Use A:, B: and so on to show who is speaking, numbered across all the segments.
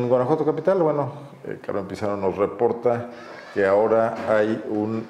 A: Guanajuato Capital, bueno, Carmen Pizarro nos reporta que ahora hay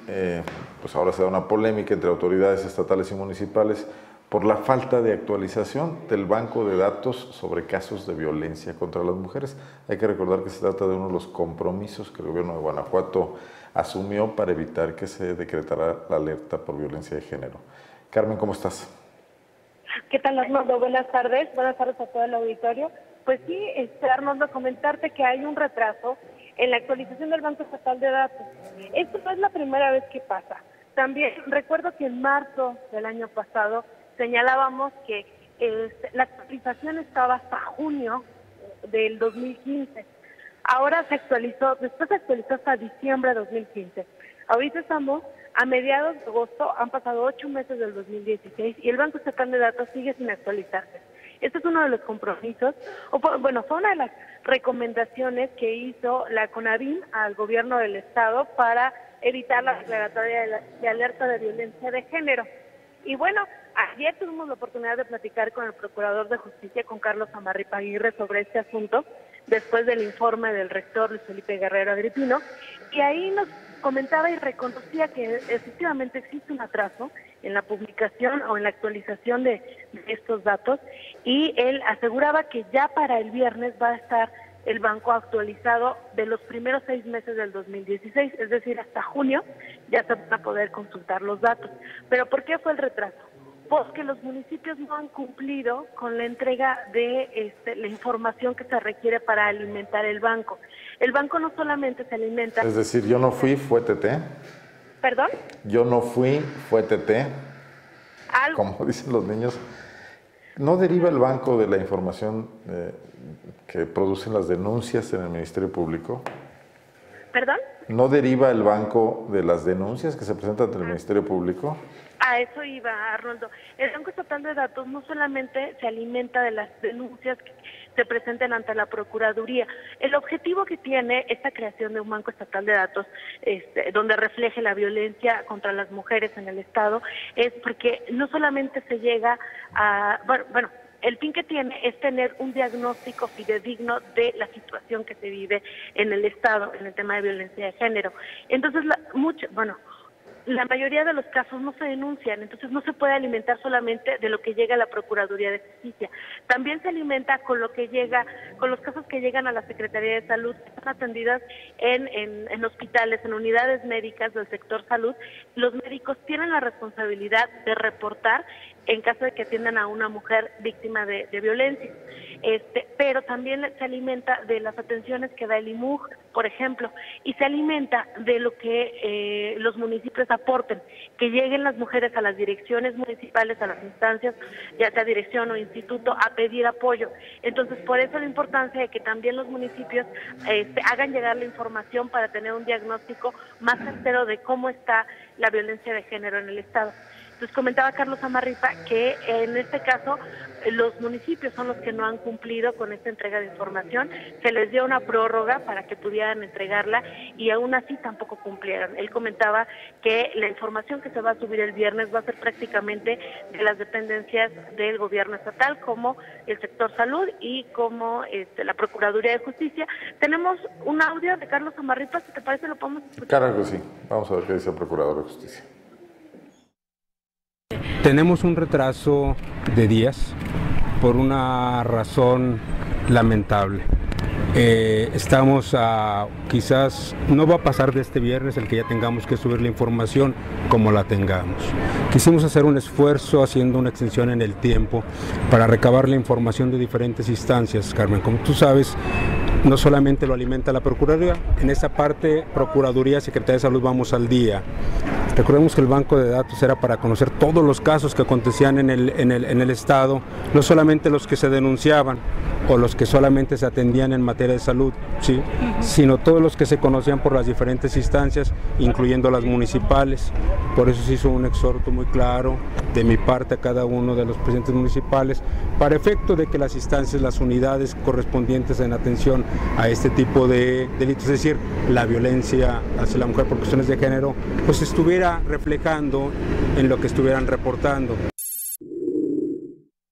A: pues ahora se da una polémica entre autoridades estatales y municipales por la falta de actualización del banco de datos sobre casos de violencia contra las mujeres. Hay que recordar que se trata de uno de los compromisos que el gobierno de Guanajuato asumió para evitar que se decretara la alerta por violencia de género. Carmen, ¿cómo estás?
B: ¿Qué tal, Arnoldo? Buenas tardes a todo el auditorio. Pues sí, Arnoldo, comentarte que hay un retraso en la actualización del Banco Estatal de Datos. Esto no es la primera vez que pasa. También recuerdo que en marzo del año pasado señalábamos que la actualización estaba hasta junio del 2015. Ahora se actualizó, después se actualizó hasta diciembre de 2015. Ahorita estamos a mediados de agosto, han pasado 8 meses del 2016 y el Banco Estatal de Datos sigue sin actualizarse. Este es uno de los compromisos, fue una de las recomendaciones que hizo la CONAVIM al gobierno del estado para evitar la declaratoria de alerta de violencia de género. Y bueno, ayer tuvimos la oportunidad de platicar con el Procurador de Justicia, con Carlos Amarripa Aguirre, sobre este asunto, después del informe del rector Luis Felipe Guerrero Agripino, y ahí nos comentaba y reconocía que efectivamente existe un atraso en la publicación o en la actualización de estos datos, y él aseguraba que ya para el viernes va a estar el banco actualizado de los primeros 6 meses del 2016, es decir, hasta junio ya se van a poder consultar los datos. ¿Pero por qué fue el retraso? Porque los municipios no han cumplido con la entrega de la información que se requiere para alimentar el banco. El banco no solamente se alimenta...
A: Es decir, yo no fui, fue TT.
B: ¿Perdón?
A: Yo no fui, fue TT.
B: ¿Algo?
A: Como dicen los niños. ¿No deriva el banco de la información que producen las denuncias en el Ministerio Público?
B: ¿Perdón?
A: ¿No deriva el banco de las denuncias que se presentan ante el Ministerio Público?
B: A eso iba, Arnoldo. El Banco Estatal de Datos no solamente se alimenta de las denuncias que se presenten ante la Procuraduría. El objetivo que tiene esta creación de un Banco Estatal de Datos, donde refleje la violencia contra las mujeres en el Estado, es porque no solamente se llega a... Bueno, el fin que tiene es tener un diagnóstico fidedigno de la situación que se vive en el Estado, en el tema de violencia de género. Entonces, la mayoría de los casos no se denuncian, entonces no se puede alimentar solamente de lo que llega a la Procuraduría de Justicia. También se alimenta con lo que llega, con los casos que llegan a la Secretaría de Salud, que están atendidas en hospitales, en unidades médicas del sector salud. Los médicos tienen la responsabilidad de reportar en caso de que atiendan a una mujer víctima de violencia. Pero también se alimenta de las atenciones que da el IMUJ, por ejemplo, y se alimenta de lo que los municipios aporten, que lleguen las mujeres a las direcciones municipales, a las instancias, ya sea dirección o instituto, a pedir apoyo. Entonces, por eso la importancia de que también los municipios hagan llegar la información para tener un diagnóstico más certero de cómo está la violencia de género en el Estado. Entonces comentaba Carlos Amarripa que en este caso los municipios son los que no han cumplido con esta entrega de información, se les dio una prórroga para que pudieran entregarla y aún así tampoco cumplieron. Él comentaba que la información que se va a subir el viernes va a ser prácticamente de las dependencias del gobierno estatal, como el sector salud y como la Procuraduría de Justicia. Tenemos un audio de Carlos Amarripa, si te parece lo podemos escuchar.
A: Claro que sí, vamos a ver qué dice el Procurador de Justicia.
C: Tenemos un retraso de días por una razón lamentable. Estamos quizás no va a pasar de este viernes el que ya tengamos que subir la información como la tengamos. Quisimos hacer un esfuerzo haciendo una extensión en el tiempo para recabar la información de diferentes instancias, Carmen. Como tú sabes, no solamente lo alimenta la Procuraduría, en esa parte Procuraduría, Secretaría de Salud vamos al día. Recordemos que el banco de datos era para conocer todos los casos que acontecían en el Estado, no solamente los que se denunciaban o los que solamente se atendían en materia de salud, ¿sí? Sino todos los que se conocían por las diferentes instancias, incluyendo las municipales. Por eso se hizo un exhorto muy claro de mi parte a cada uno de los presidentes municipales, para efecto de que las instancias, las unidades correspondientes en atención a este tipo de delitos, es decir, la violencia hacia la mujer por cuestiones de género, pues estuviera reflejando en lo que estuvieran reportando.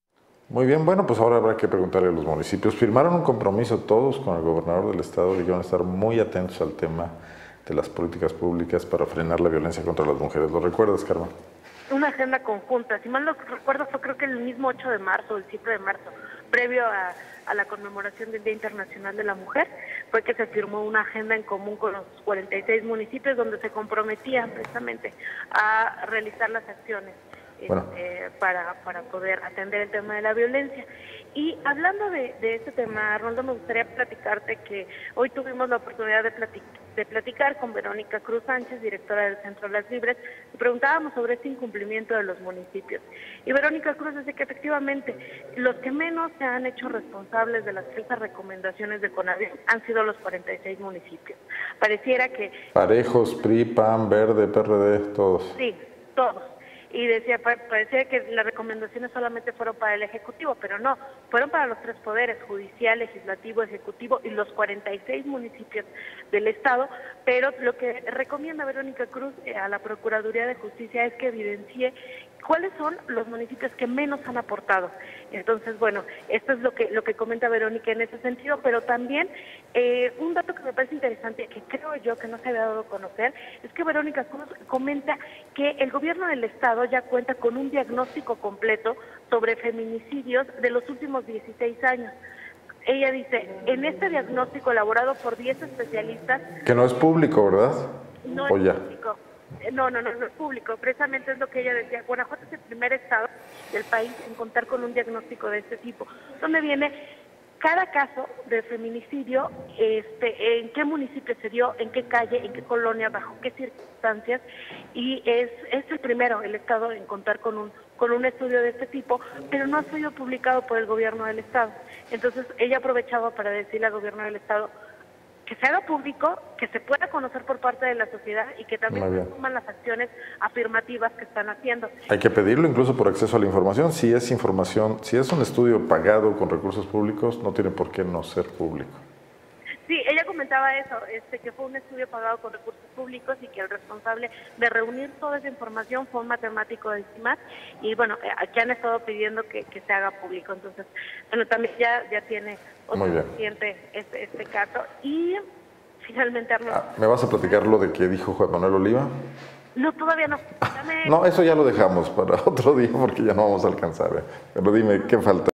A: Muy bien, bueno, pues ahora habrá que preguntarle a los municipios. Firmaron un compromiso todos con el gobernador del estado de que van a estar muy atentos al tema de las políticas públicas para frenar la violencia contra las mujeres. ¿Lo recuerdas, Carmen?
B: Una agenda conjunta, si mal no recuerdo fue creo que el mismo 8 de marzo, el 7 de marzo, previo a la conmemoración del Día Internacional de la Mujer, fue que se firmó una agenda en común con los 46 municipios donde se comprometían precisamente a realizar las acciones. Bueno. Para poder atender el tema de la violencia. Y hablando de este tema, Arnoldo, me gustaría platicarte que hoy tuvimos la oportunidad de platicar con Verónica Cruz Sánchez, directora del Centro Las Libres, y preguntábamos sobre este incumplimiento de los municipios. Y Verónica Cruz dice que efectivamente los que menos se han hecho responsables de las falsas recomendaciones de CONAVIO han sido los 46 municipios. Pareciera que...
A: Parejos, PRI, PAN, Verde, PRD, todos.
B: Sí, todos. Y decía, parecía que las recomendaciones solamente fueron para el Ejecutivo, pero no, fueron para los tres poderes, judicial, legislativo, ejecutivo y los 46 municipios del Estado, pero lo que recomienda Verónica Cruz a la Procuraduría de Justicia es que evidencie cuáles son los municipios que menos han aportado. Entonces, bueno, esto es lo que comenta Verónica en ese sentido, pero también un dato que me parece interesante, que creo yo que no se había dado a conocer, es que Verónica Cruz comenta que el gobierno del Estado ya cuenta con un diagnóstico completo sobre feminicidios de los últimos 16 años. Ella dice, en este diagnóstico elaborado por 10 especialistas...
A: Que no es público, ¿verdad?
B: No es público. No es público. Precisamente es lo que ella decía. Guanajuato es el primer estado del país en contar con un diagnóstico de este tipo, donde viene cada caso de feminicidio, en qué municipio se dio, en qué calle, en qué colonia, bajo qué circunstancias, y es el primero, el estado, en contar con un estudio de este tipo, pero no ha sido publicado por el gobierno del estado. Entonces ella aprovechaba para decirle al gobierno del estado que se haga público, que se pueda conocer por parte de la sociedad y que también se toman las acciones afirmativas que están haciendo.
A: Hay que pedirlo incluso por acceso a la información. Si es información, si es un estudio pagado con recursos públicos, no tiene por qué no ser público.
B: Sí, ella comentaba eso, que fue un estudio pagado con recursos públicos y que el responsable de reunir toda esa información fue un matemático del CIMAT y bueno, aquí han estado pidiendo que se haga público. Entonces, bueno, también ya tiene otro paciente este caso. Y finalmente, Arnoldo...
A: ¿Me vas a platicar lo de que dijo Juan Manuel Oliva?
B: No, todavía no.
A: No, eso ya lo dejamos para otro día porque ya no vamos a alcanzar. Pero dime, ¿qué falta?